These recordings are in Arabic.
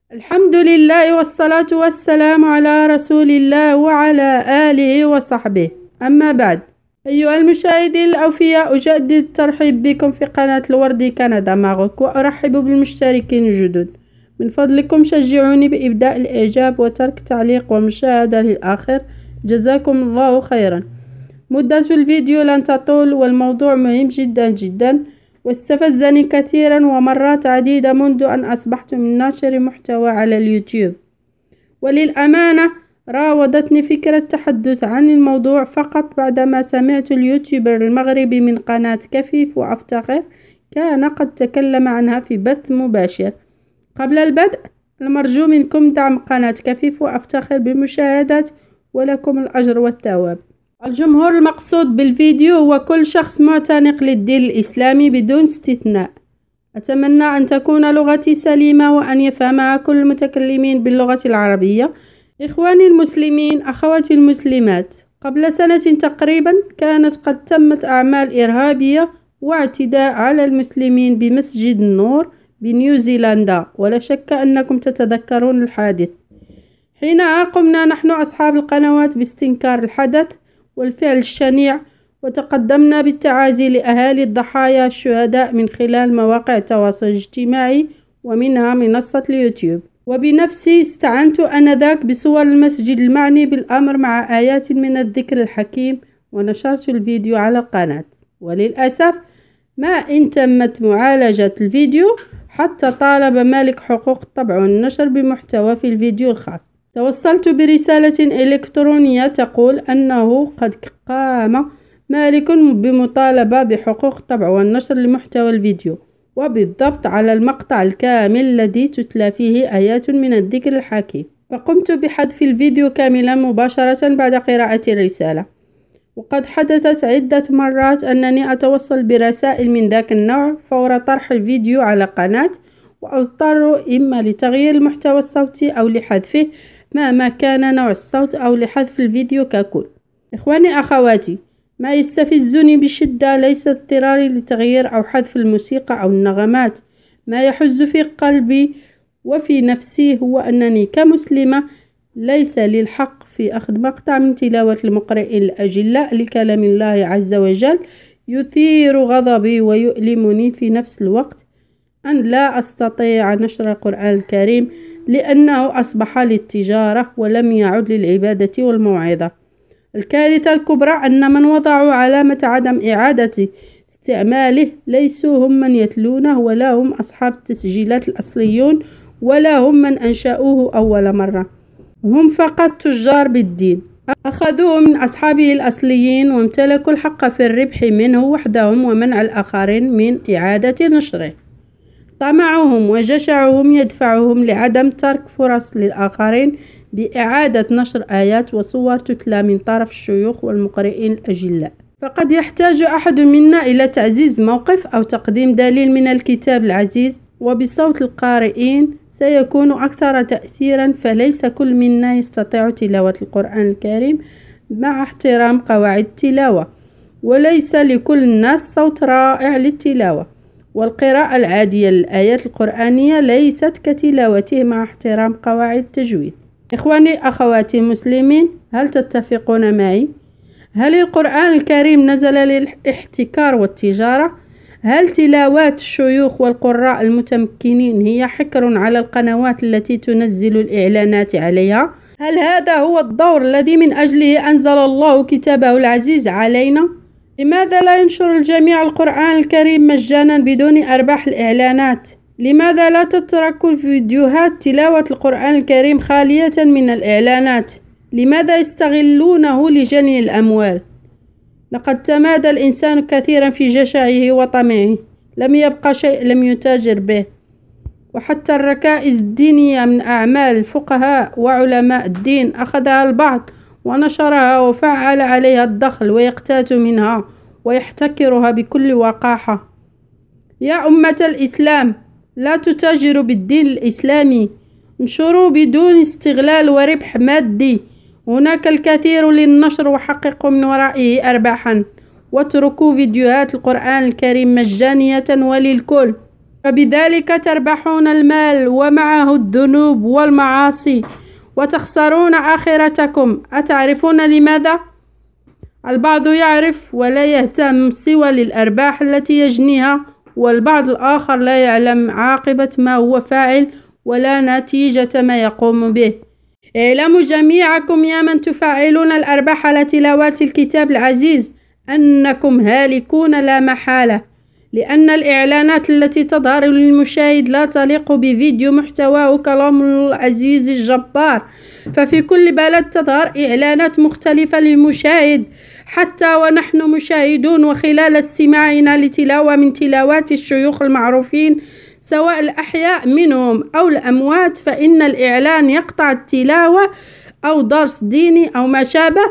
الحمد لله والصلاة والسلام على رسول الله وعلى آله وصحبه. أما بعد، أيها المشاهدين الأوفياء، أجدد الترحيب بكم في قناة الوردي كندا ماروك، وأرحب بالمشتركين الجدد. من فضلكم شجعوني بإبداء الإعجاب وترك تعليق ومشاهدة للآخر، جزاكم الله خيرا. مدة الفيديو لن تطول، والموضوع مهم جدا جدا، واستفزني كثيرا ومرات عديدة منذ أن أصبحت من ناشر محتوى على اليوتيوب. وللأمانة راودتني فكرة التحدث عن الموضوع فقط بعدما سمعت اليوتيوبر المغربي من قناة كفيف وأفتخر كان قد تكلم عنها في بث مباشر. قبل البدء، المرجو منكم دعم قناة كفيف وأفتخر بالمشاهدات، ولكم الأجر والثواب. الجمهور المقصود بالفيديو هو كل شخص معتنق للدين الإسلامي بدون استثناء. أتمنى أن تكون لغتي سليمة وأن يفهمها كل المتكلمين باللغة العربية. إخواني المسلمين، أخواتي المسلمات، قبل سنة تقريبا كانت قد تمت أعمال إرهابية واعتداء على المسلمين بمسجد النور بنيوزيلندا، ولا شك أنكم تتذكرون الحادث. حينها قمنا نحن أصحاب القنوات باستنكار الحدث والفعل الشنيع، وتقدمنا بالتعازي لأهالي الضحايا الشهداء من خلال مواقع التواصل الاجتماعي ومنها منصة اليوتيوب. وبنفسي استعنت آنذاك بصور المسجد المعني بالأمر مع آيات من الذكر الحكيم، ونشرت الفيديو على القناة. وللأسف ما إن تمت معالجة الفيديو حتى طالب مالك حقوق الطبع والنشر بمحتوى في الفيديو الخاص. توصلت برسالة إلكترونية تقول أنه قد قام مالك بمطالبة بحقوق الطبع والنشر لمحتوى الفيديو، وبالضبط على المقطع الكامل الذي تتلى فيه آيات من الذكر الحكيم. فقمت بحذف الفيديو كاملا مباشرة بعد قراءة الرسالة. وقد حدثت عدة مرات أنني أتوصل برسائل من ذاك النوع فور طرح الفيديو على قناة، وأضطر إما لتغيير المحتوى الصوتي أو لحذفه مهما كان نوع الصوت، أو لحذف الفيديو ككل. إخواني أخواتي، ما يستفزني بشدة ليس اضطراري لتغيير أو حذف الموسيقى أو النغمات. ما يحز في قلبي وفي نفسي هو أنني كمسلمة ليس لي الحق في أخذ مقطع من تلاوة المقرئين الأجلاء لكلام الله عز وجل يثير غضبي ويؤلمني في نفس الوقت، أن لا أستطيع نشر القرآن الكريم لأنه أصبح للتجارة ولم يعد للعبادة والموعظة. الكارثة الكبرى أن من وضعوا علامة عدم إعادة استعماله ليسوا هم من يتلونه، ولا هم أصحاب التسجيلات الأصليون، ولا هم من أنشأوه أول مرة. هم فقط تجار بالدين أخذوه من أصحابه الأصليين وامتلكوا الحق في الربح منه وحدهم ومنع الآخرين من إعادة نشره. طمعهم وجشعهم يدفعهم لعدم ترك فرص للآخرين بإعادة نشر آيات وصور تتلى من طرف الشيوخ والمقرئين الأجلاء. فقد يحتاج أحد منا إلى تعزيز موقف أو تقديم دليل من الكتاب العزيز، وبصوت القارئين سيكون أكثر تأثيرا. فليس كل منا يستطيع تلاوة القرآن الكريم مع احترام قواعد التلاوة، وليس لكل الناس صوت رائع للتلاوة. والقراءة العادية للآيات القرآنية ليست كتلاوته مع احترام قواعد التجويد. إخواني أخواتي المسلمين، هل تتفقون معي؟ هل القرآن الكريم نزل للاحتكار والتجارة؟ هل تلاوات الشيوخ والقراء المتمكنين هي حكر على القنوات التي تنزل الإعلانات عليها؟ هل هذا هو الدور الذي من أجله أنزل الله كتابه العزيز علينا؟ لماذا لا ينشر الجميع القرآن الكريم مجانا بدون أرباح الإعلانات؟ لماذا لا تترك فيديوهات تلاوة القرآن الكريم خالية من الإعلانات؟ لماذا يستغلونه لجني الأموال؟ لقد تمادى الإنسان كثيرا في جشعه وطمعه، لم يبقى شيء لم يتاجر به. وحتى الركائز الدينية من أعمال الفقهاء وعلماء الدين أخذها البعض ونشرها وفعل عليها الدخل ويقتات منها ويحتكرها بكل وقاحة. يا أمة الإسلام، لا تتاجروا بالدين الإسلامي، انشروا بدون استغلال وربح مادي. هناك الكثير للنشر وحققوا من ورائه أرباحا، واتركوا فيديوهات القرآن الكريم مجانية وللكل. فبذلك تربحون المال ومعه الذنوب والمعاصي وتخسرون آخرتكم. أتعرفون لماذا؟ البعض يعرف ولا يهتم سوى للأرباح التي يجنيها، والبعض الآخر لا يعلم عاقبة ما هو فاعل ولا نتيجة ما يقوم به. اعلموا جميعكم يا من تفعلون الأرباح على تلاوات الكتاب العزيز أنكم هالكون لا محالة، لأن الإعلانات التي تظهر للمشاهد لا تليق بفيديو محتواه كلام العزيز الجبار. ففي كل بلد تظهر إعلانات مختلفة للمشاهد حتى ونحن مشاهدون، وخلال استماعنا لتلاوة من تلاوات الشيوخ المعروفين سواء الأحياء منهم أو الأموات، فإن الإعلان يقطع التلاوة أو درس ديني أو ما شابه،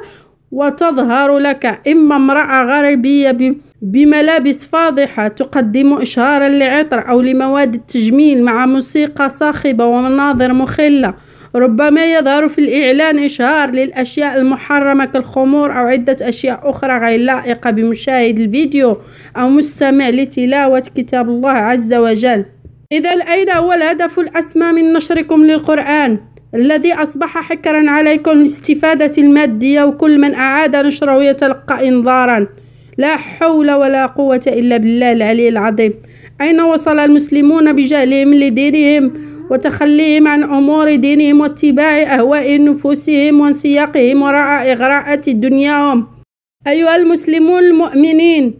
وتظهر لك إما امرأة غربية بملابس فاضحة تقدم إشهارا لعطر أو لمواد التجميل مع موسيقى صاخبة ومناظر مخلة. ربما يظهر في الإعلان إشهار للأشياء المحرمة كالخمور أو عدة أشياء أخرى غير لائقة بمشاهد الفيديو أو مستمع لتلاوة كتاب الله عز وجل. إذا أين هو الهدف الأسمى من نشركم للقرآن الذي أصبح حكرا عليكم الاستفادة المادية، وكل من أعاد نشره يتلقى إنذارا؟ لا حول ولا قوة إلا بالله العلي العظيم. أين وصل المسلمون بجهلهم لدينهم وتخليهم عن أمور دينهم واتباع أهواء نفوسهم وانسياقهم وراء إغراءات دنياهم؟ أيها المسلمون المؤمنين،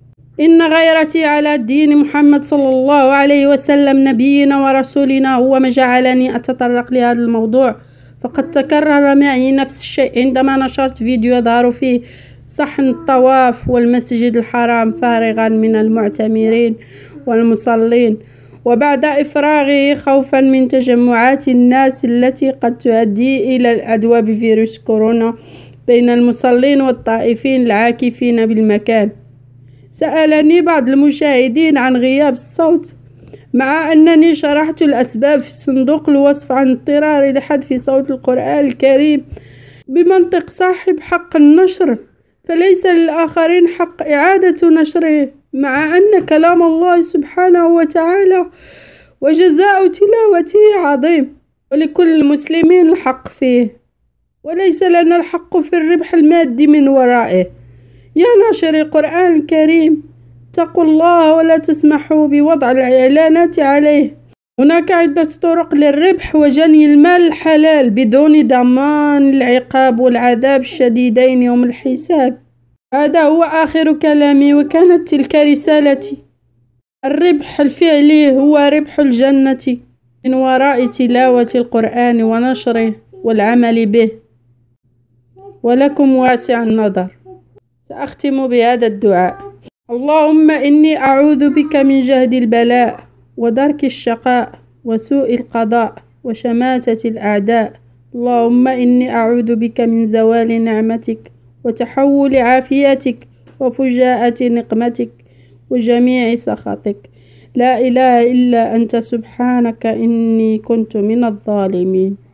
إن غيرتي على دين محمد صلى الله عليه وسلم نبينا ورسولنا هو ما جعلني أتطرق لهذا الموضوع. فقد تكرر معي نفس الشيء عندما نشرت فيديو يظهر فيه صحن الطواف والمسجد الحرام فارغا من المعتمرين والمصلين، وبعد إفراغه خوفا من تجمعات الناس التي قد تؤدي إلى العدوى بفيروس كورونا بين المصلين والطائفين العاكفين بالمكان. سألني بعض المشاهدين عن غياب الصوت، مع أنني شرحت الأسباب في صندوق الوصف عن اضطراري لحذف صوت القرآن الكريم بمنطق صاحب حق النشر، فليس للآخرين حق إعادة نشره، مع أن كلام الله سبحانه وتعالى وجزاء تلاوته عظيم، ولكل المسلمين الحق فيه، وليس لنا الحق في الربح المادي من ورائه. يا ناشر القرآن الكريم، اتقوا الله ولا تسمحوا بوضع الإعلانات عليه. هناك عدة طرق للربح وجني المال الحلال بدون ضمان العقاب والعذاب الشديدين يوم الحساب. هذا هو آخر كلامي، وكانت تلك رسالتي. الربح الفعلي هو ربح الجنة من وراء تلاوة القرآن ونشره والعمل به. ولكم واسع النظر. سأختم بهذا الدعاء: اللهم إني أعوذ بك من جهد البلاء ودرك الشقاء وسوء القضاء وشماتة الأعداء. اللهم إني أعوذ بك من زوال نعمتك وتحول عافيتك وفجاءة نقمتك وجميع سخطك. لا إله إلا أنت سبحانك إني كنت من الظالمين.